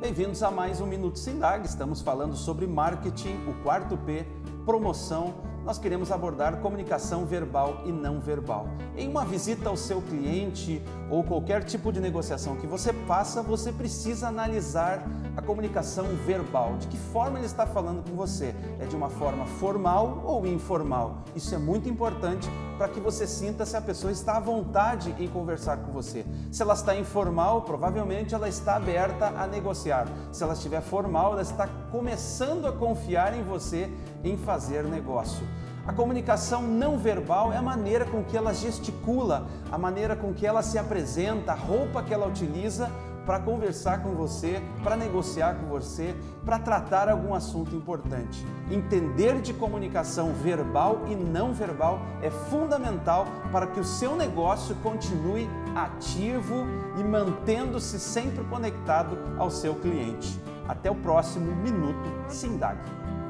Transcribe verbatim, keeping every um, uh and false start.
Bem-vindos a mais um Minuto Sindag. Estamos falando sobre marketing, o quarto P, promoção. Nós queremos abordar comunicação verbal e não verbal. Em uma visita ao seu cliente ou qualquer tipo de negociação que você faça, você precisa analisar a comunicação verbal. De que forma ele está falando com você? É de uma forma formal ou informal? Isso é muito importante para que você sinta se a pessoa está à vontade em conversar com você. Se ela está informal, provavelmente ela está aberta a negociar. Se ela estiver formal, ela está começando a confiar em você em fazer negócio. A comunicação não verbal é a maneira com que ela gesticula, a maneira com que ela se apresenta, a roupa que ela utiliza para conversar com você, para negociar com você, para tratar algum assunto importante. Entender de comunicação verbal e não verbal é fundamental para que o seu negócio continue ativo e mantendo-se sempre conectado ao seu cliente. Até o próximo Minuto Sindag.